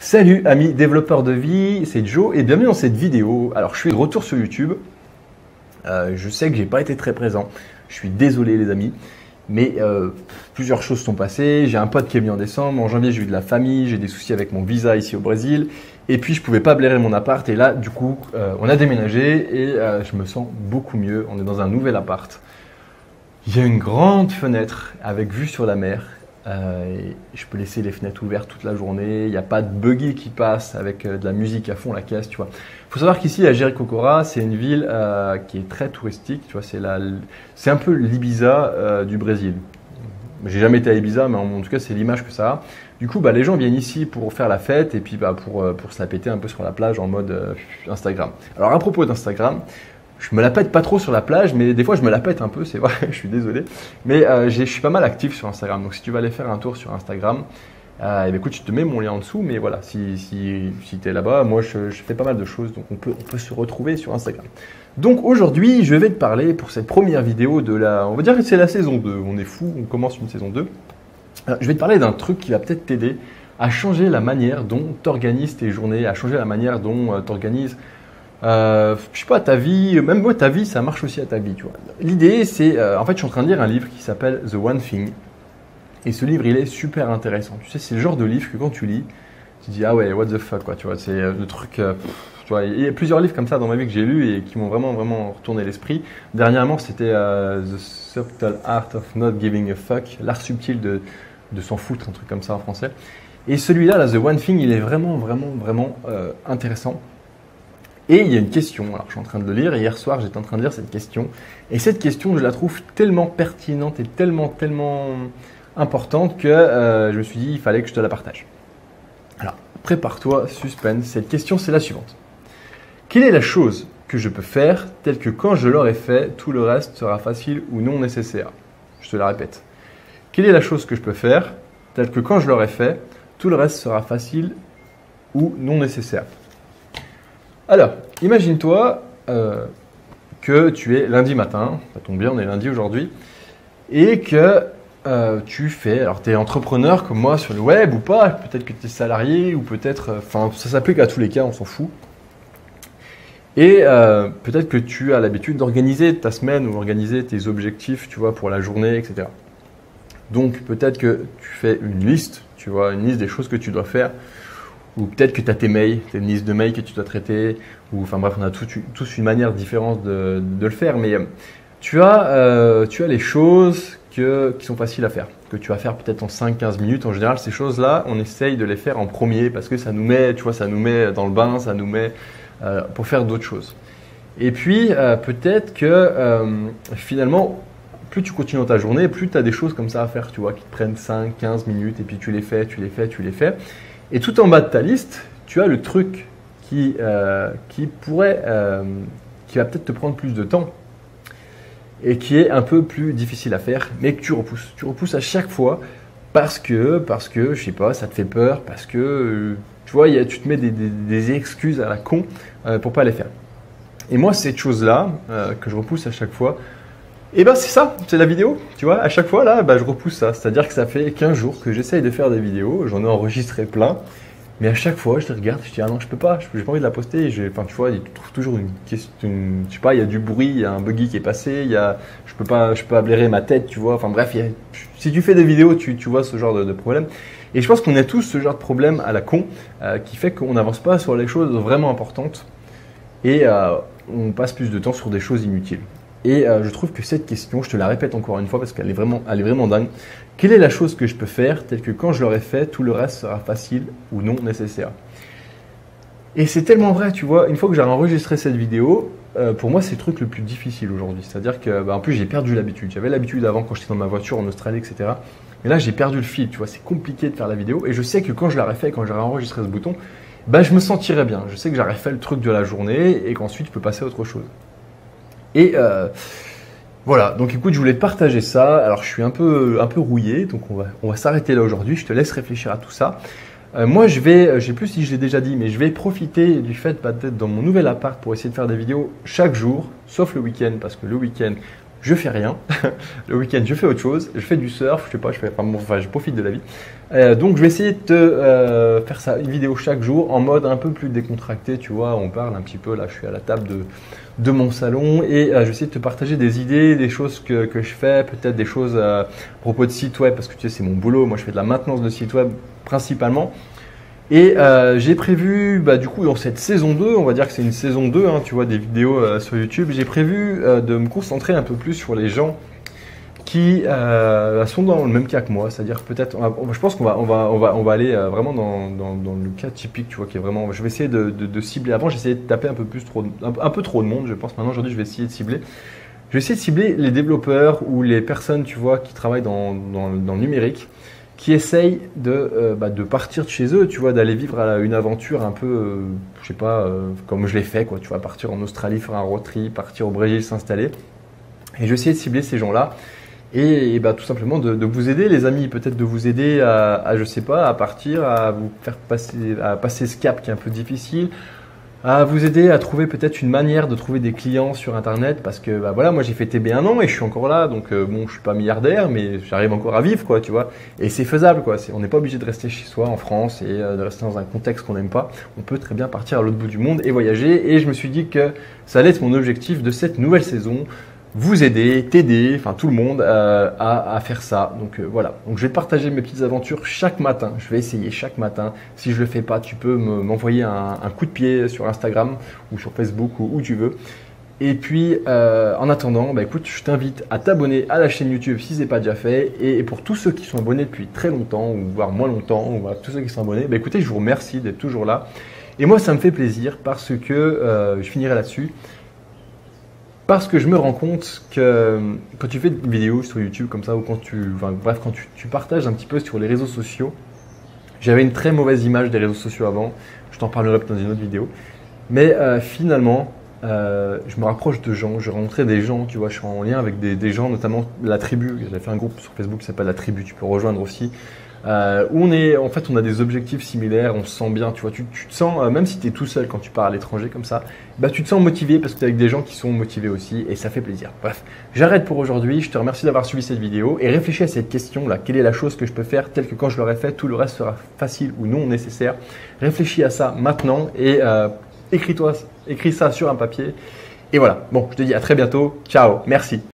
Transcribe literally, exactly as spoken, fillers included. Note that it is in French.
Salut amis développeurs de vie, c'est Joe et bienvenue dans cette vidéo. Alors je suis de retour sur YouTube, euh, je sais que j'ai pas été très présent, je suis désolé les amis, mais euh, plusieurs choses sont passées. J'ai un pote qui est venu en décembre, en janvier j'ai eu de la famille, j'ai des soucis avec mon visa ici au Brésil et puis je pouvais pas blairer mon appart et là du coup euh, on a déménagé et euh, je me sens beaucoup mieux, on est dans un nouvel appart. Il y a une grande fenêtre avec vue sur la mer. Euh, et je peux laisser les fenêtres ouvertes toute la journée, il n'y a pas de buggy qui passe avec euh, de la musique à fond la caisse, tu vois. Il faut savoir qu'ici à Jericoacoara, c'est une ville euh, qui est très touristique, tu vois, c'est la, c'est un peu l'Ibiza euh, du Brésil. J'ai jamais été à Ibiza, mais en, en tout cas c'est l'image que ça a. Du coup, bah, les gens viennent ici pour faire la fête et puis bah, pour, pour se la péter un peu sur la plage en mode euh, Instagram. Alors à propos d'Instagram, je me la pète pas trop sur la plage, mais des fois je me la pète un peu, c'est vrai, je suis désolé. Mais euh, je suis pas mal actif sur Instagram, donc si tu vas aller faire un tour sur Instagram, euh, et bien, écoute, je te mets mon lien en dessous, mais voilà, si, si, si tu es là-bas, moi je, je fais pas mal de choses, donc on peut, on peut se retrouver sur Instagram. Donc aujourd'hui, je vais te parler pour cette première vidéo de la, on va dire que c'est la saison deux, on est fou, on commence une saison deux. Alors, je vais te parler d'un truc qui va peut-être t'aider à changer la manière dont tu organises tes journées, à changer la manière dont euh, tu organises Euh, je sais pas, ta vie, même moi, ta vie, ça marche aussi à ta vie, tu vois. L'idée, c'est, euh, en fait, je suis en train de lire un livre qui s'appelle The One Thing. Et ce livre, il est super intéressant. Tu sais, c'est le genre de livre que quand tu lis, tu dis, ah ouais, what the fuck, quoi, tu vois. C'est euh, le truc, euh, pff, tu vois. Il y a plusieurs livres comme ça dans ma vie que j'ai lus et qui m'ont vraiment, vraiment retourné l'esprit. Dernièrement, c'était euh, The Subtle Art of Not Giving a Fuck, l'art subtil de, de s'en foutre, un truc comme ça en français. Et celui-là, là, The One Thing, il est vraiment, vraiment, vraiment euh, intéressant. Et il y a une question, alors je suis en train de le lire, et hier soir j'étais en train de lire cette question, et cette question je la trouve tellement pertinente et tellement, tellement importante que euh, je me suis dit il fallait que je te la partage. Alors, prépare-toi, suspense, cette question c'est la suivante. Quelle est la chose que je peux faire telle que quand je l'aurai fait, tout le reste sera facile ou non nécessaire? Je te la répète. Quelle est la chose que je peux faire telle que quand je l'aurai fait, tout le reste sera facile ou non nécessaire? Alors, imagine-toi euh, que tu es lundi matin, ça tombe bien, on est lundi aujourd'hui, et que euh, tu fais, alors tu es entrepreneur comme moi sur le web ou pas, peut-être que tu es salarié ou peut-être, enfin ça s'applique à tous les cas, on s'en fout. Et euh, peut-être que tu as l'habitude d'organiser ta semaine ou organiser tes objectifs, tu vois, pour la journée, et cetera. Donc peut-être que tu fais une liste, tu vois, une liste des choses que tu dois faire. Ou peut-être que tu as tes mails, tu as une liste de mails que tu dois traiter, ou enfin bref, on a tout, tous une manière différente de, de le faire, mais tu as, euh, tu as les choses que, qui sont faciles à faire, que tu vas faire peut-être en cinq à quinze minutes. En général, ces choses-là, on essaye de les faire en premier parce que ça nous met, tu vois, ça nous met dans le bain, ça nous met euh, pour faire d'autres choses. Et puis, euh, peut-être que euh, finalement, plus tu continues dans ta journée, plus tu as des choses comme ça à faire, tu vois, qui te prennent cinq à quinze minutes, et puis tu les fais, tu les fais, tu les fais. Et tout en bas de ta liste, tu as le truc qui, euh, qui pourrait, euh, qui va peut-être te prendre plus de temps et qui est un peu plus difficile à faire, mais que tu repousses. Tu repousses à chaque fois parce que, parce que, je sais pas, ça te fait peur, parce que, euh, tu vois, y a, tu te mets des, des, des excuses à la con euh, pour pas les faire. Et moi, cette chose-là euh, que je repousse à chaque fois, et ben c'est ça, c'est la vidéo, tu vois, à chaque fois là, bah, je repousse ça, c'est-à-dire que ça fait quinze jours que j'essaye de faire des vidéos, j'en ai enregistré plein, mais à chaque fois je les regarde, je dis ah non je peux pas, j'ai pas envie de la poster, je, enfin tu vois, il trouve toujours une question, une, je sais pas, il y a du bruit, il y a un buggy qui est passé, il y a, je peux pas, je peux pas blairer ma tête, tu vois, enfin bref, il y a, si tu fais des vidéos, tu, tu vois ce genre de, de problème, et je pense qu'on a tous ce genre de problème à la con, euh, qui fait qu'on n'avance pas sur les choses vraiment importantes, et euh, on passe plus de temps sur des choses inutiles. Et euh, je trouve que cette question, je te la répète encore une fois parce qu'elle est vraiment, elle est vraiment dingue. Quelle est la chose que je peux faire telle que quand je l'aurai fait, tout le reste sera facile ou non nécessaire? Et c'est tellement vrai, tu vois, une fois que j'ai enregistré cette vidéo, euh, pour moi c'est le truc le plus difficile aujourd'hui. C'est-à-dire que, bah, en plus j'ai perdu l'habitude. J'avais l'habitude avant quand j'étais dans ma voiture en Australie, et cetera. Mais là j'ai perdu le fil, tu vois, c'est compliqué de faire la vidéo. Et je sais que quand je l'aurai fait, quand j'aurai enregistré ce bouton, bah, je me sentirai bien. Je sais que j'aurai fait le truc de la journée et qu'ensuite je peux passer à autre chose. Et euh, voilà, donc écoute, je voulais te partager ça. Alors je suis un peu, un peu rouillé, donc on va, on va s'arrêter là aujourd'hui. Je te laisse réfléchir à tout ça. Euh, moi, je vais, je sais plus si je l'ai déjà dit, mais je vais profiter du fait bah, d'être dans mon nouvel appart pour essayer de faire des vidéos chaque jour, sauf le week-end, parce que le week-end, je fais rien. Le week-end, je fais autre chose. Je fais du surf, je sais pas, je fais, enfin, bon, enfin je profite de la vie. Euh, donc je vais essayer de te euh, faire ça, une vidéo chaque jour en mode un peu plus décontracté, tu vois. On parle un petit peu, là je suis à la table de, de mon salon et euh, je vais essayer de te partager des idées, des choses que, que je fais, peut-être des choses euh, à propos de site web, parce que tu sais, c'est mon boulot. Moi, je fais de la maintenance de site web principalement. Et euh, j'ai prévu, bah, du coup, dans cette saison deux, on va dire que c'est une saison deux, hein, tu vois, des vidéos euh, sur YouTube, j'ai prévu euh, de me concentrer un peu plus sur les gens qui euh, sont dans le même cas que moi, c'est-à-dire peut-être, je pense qu'on va, on va, on va, on va aller euh, vraiment dans, dans, dans le cas typique, tu vois, qui est vraiment, je vais essayer de, de, de cibler. Avant, j'essayais de taper un peu plus trop, un, un peu trop de monde, je pense. Maintenant, aujourd'hui, je vais essayer de cibler. Je vais essayer de cibler les développeurs ou les personnes, tu vois, qui travaillent dans, dans, dans le numérique, qui essayent de, euh, bah, de partir de chez eux, tu vois, d'aller vivre à une aventure un peu, euh, je sais pas, euh, comme je l'ai fait, quoi, tu vois, partir en Australie, faire un road trip, partir au Brésil, s'installer. Et je vais essayer de cibler ces gens-là et, et bah, tout simplement de, de vous aider, les amis, peut-être de vous aider à, à, je sais pas, à partir, à vous faire passer, à passer ce cap qui est un peu difficile, à vous aider à trouver peut-être une manière de trouver des clients sur Internet parce que bah voilà, moi j'ai fait T B un an et je suis encore là, donc euh, bon, je suis pas milliardaire, mais j'arrive encore à vivre, quoi, tu vois. Et c'est faisable, quoi. On n'est pas obligé de rester chez soi en France et euh, de rester dans un contexte qu'on n'aime pas. On peut très bien partir à l'autre bout du monde et voyager. Et je me suis dit que ça allait être mon objectif de cette nouvelle saison. Vous aider, t'aider, enfin tout le monde euh, à, à faire ça. Donc euh, voilà. Donc je vais te partager mes petites aventures chaque matin. Je vais essayer chaque matin. Si je le fais pas, tu peux m'envoyer un, un coup de pied sur Instagram ou sur Facebook ou où tu veux. Et puis euh, en attendant, bah, écoute, je t'invite à t'abonner à la chaîne YouTube si ce n'est pas déjà fait. Et, et pour tous ceux qui sont abonnés depuis très longtemps ou voire moins longtemps, ou voilà, tous ceux qui sont abonnés, bah, écoutez, je vous remercie d'être toujours là. Et moi, ça me fait plaisir parce que euh, je finirai là-dessus. Parce que je me rends compte que quand tu fais une vidéo sur YouTube comme ça, ou quand tu, enfin, bref, quand tu, tu partages un petit peu sur les réseaux sociaux, j'avais une très mauvaise image des réseaux sociaux avant, je t'en parlerai dans une autre vidéo, mais euh, finalement, euh, je me rapproche de gens, je rencontrais des gens, tu vois, je suis en lien avec des, des gens, notamment la tribu, j'avais fait un groupe sur Facebook qui s'appelle la tribu, tu peux rejoindre aussi. Euh, où on est, en fait, on a des objectifs similaires, on se sent bien, tu vois, tu, tu te sens, euh, même si tu es tout seul quand tu pars à l'étranger comme ça, bah, tu te sens motivé parce que tu es avec des gens qui sont motivés aussi et ça fait plaisir. Bref, j'arrête pour aujourd'hui, je te remercie d'avoir suivi cette vidéo et réfléchis à cette question là, quelle est la chose que je peux faire telle que quand je l'aurai fait, tout le reste sera facile ou non nécessaire. Réfléchis à ça maintenant et euh, écris-toi, écris ça sur un papier et voilà. Bon, je te dis à très bientôt, ciao, merci.